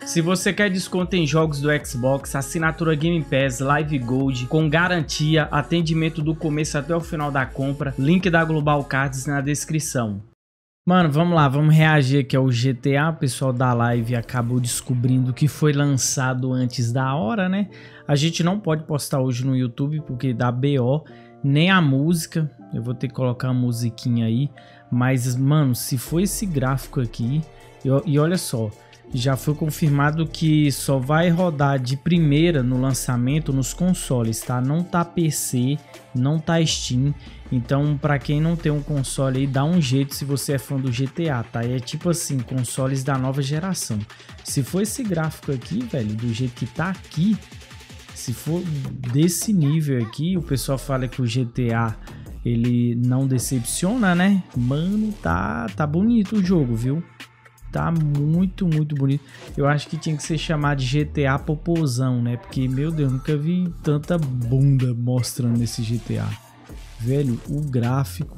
Se você quer desconto em jogos do Xbox, assinatura Game Pass, Live Gold, com garantia, atendimento do começo até o final da compra, link da Global Cards na descrição. Mano, vamos lá, vamos reagir aqui ao GTA. O pessoal da live acabou descobrindo que foi lançado antes da hora, né? A gente não pode postar hoje no YouTube porque dá BO, nem a música. Eu vou ter que colocar a musiquinha aí. Mas, mano, se for esse gráfico aqui... E olha só, já foi confirmado que só vai rodar de primeira no lançamento nos consoles, tá? Não tá PC, não tá Steam. Então, pra quem não tem um console aí, dá um jeito se você é fã do GTA, tá? É tipo assim, consoles da nova geração. Se for esse gráfico aqui, velho, do jeito que tá aqui, se for desse nível aqui, o pessoal fala que o GTA... ele não decepciona, né? Mano, tá bonito o jogo, viu? Tá muito bonito. Eu acho que tinha que ser chamado de GTA Popozão, né? Porque, meu Deus, nunca vi tanta bunda mostrando nesse GTA. Velho, o gráfico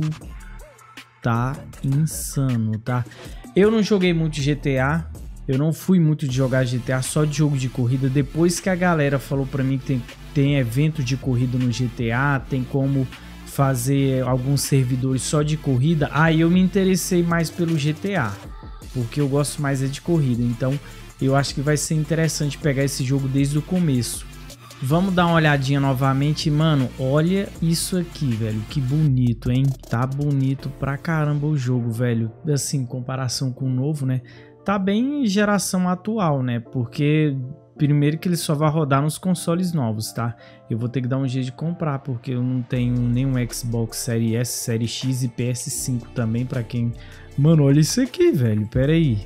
tá insano, tá? Eu não joguei muito GTA. Eu não fui muito de jogar GTA, só de jogo de corrida. Depois que a galera falou pra mim que tem evento de corrida no GTA, tem como fazer alguns servidores só de corrida, aí eu me interessei mais pelo GTA, porque eu gosto mais de corrida. Então eu acho que vai ser interessante pegar esse jogo desde o começo. Vamos dar uma olhadinha novamente, mano. Olha isso aqui, velho, que bonito, hein? Tá bonito pra caramba o jogo, velho. Assim, em comparação com o novo, né? Tá bem em geração atual, né? Porque primeiro que ele só vai rodar nos consoles novos, tá? Eu vou ter que dar um jeito de comprar, porque eu não tenho nenhum Xbox Series S, Series X e PS5 também, pra quem... Mano, olha isso aqui, velho, pera aí,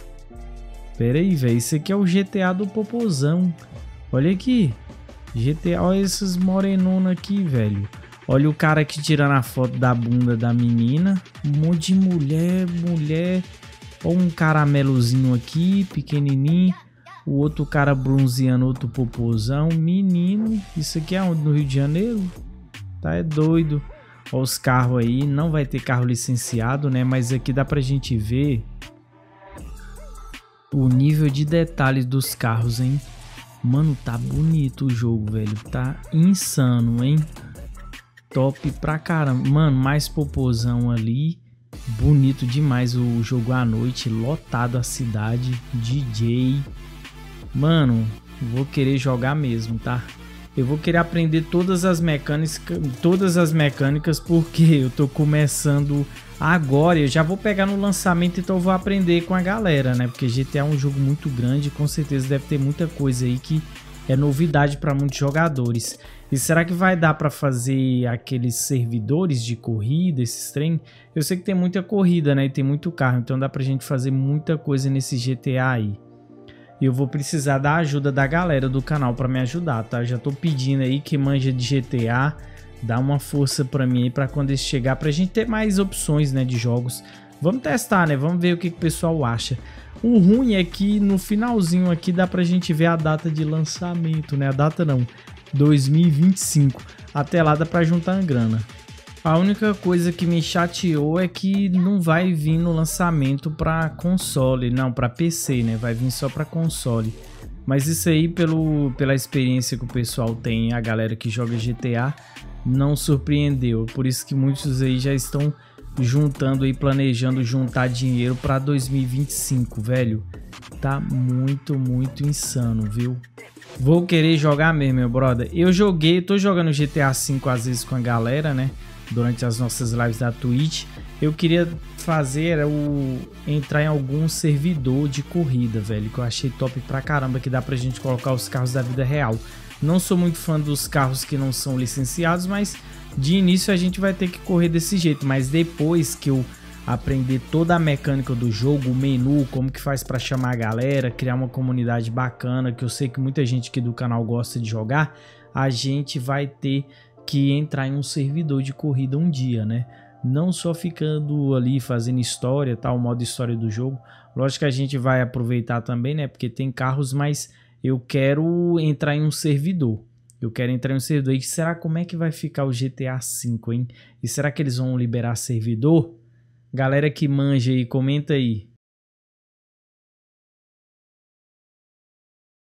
velho, isso aqui é o GTA do Popozão. Olha aqui, GTA, olha essas morenonas aqui, velho. Olha o cara aqui tirando a foto da bunda da menina, um monte de mulher. Olha um caramelozinho aqui, pequenininho. O outro cara bronzeando, outro popozão. Menino, isso aqui é onde? No Rio de Janeiro? Tá, é doido. Olha os carros aí. Não vai ter carro licenciado, né? Mas aqui dá pra gente ver o nível de detalhes dos carros, hein? Mano, tá bonito o jogo, velho. Tá insano, hein? Top pra caramba. Mano, mais popozão ali. Bonito demais o jogo à noite. Lotado a cidade. DJ... Mano, vou querer jogar mesmo, tá? Eu vou querer aprender todas as mecânicas porque eu tô começando agora. Eu já vou pegar no lançamento, então eu vou aprender com a galera, né? Porque GTA é um jogo muito grande, com certeza deve ter muita coisa aí que é novidade para muitos jogadores. E será que vai dar para fazer aqueles servidores de corrida, esses trem? Eu sei que tem muita corrida, né? E tem muito carro, então dá pra gente fazer muita coisa nesse GTA aí. E eu vou precisar da ajuda da galera do canal para me ajudar, tá? Já tô pedindo aí que manja de GTA, dá uma força para mim aí para quando esse chegar, pra gente ter mais opções, né, de jogos. Vamos testar, né? Vamos ver o que o pessoal acha. O ruim é que no finalzinho aqui dá pra gente ver a data de lançamento, né? A data não, 2025. Até lá dá pra juntar uma grana. A única coisa que me chateou é que não vai vir no lançamento para console, não, para PC, né? Vai vir só para console. Mas isso aí, pela experiência que o pessoal tem, a galera que joga GTA, não surpreendeu. Por isso que muitos aí já estão juntando aí, planejando juntar dinheiro para 2025, velho. Tá muito insano, viu? Vou querer jogar mesmo, meu brother. Tô jogando GTA V às vezes com a galera, né? Durante as nossas lives da Twitch. Eu queria fazer entrar em algum servidor de corrida, velho, que eu achei top pra caramba, que dá pra gente colocar os carros da vida real. Não sou muito fã dos carros que não são licenciados, mas de início a gente vai ter que correr desse jeito. Mas depois que eu aprender toda a mecânica do jogo, o menu, como que faz pra chamar a galera, criar uma comunidade bacana, que eu sei que muita gente aqui do canal gosta de jogar, a gente vai ter que entrar em um servidor de corrida um dia, né? Não só ficando ali fazendo história, tal, modo história do jogo. Lógico que a gente vai aproveitar também, né? Porque tem carros, mas eu quero entrar em um servidor. E será como é que vai ficar o GTA V, hein? E será que eles vão liberar servidor? Galera que manja aí, comenta aí.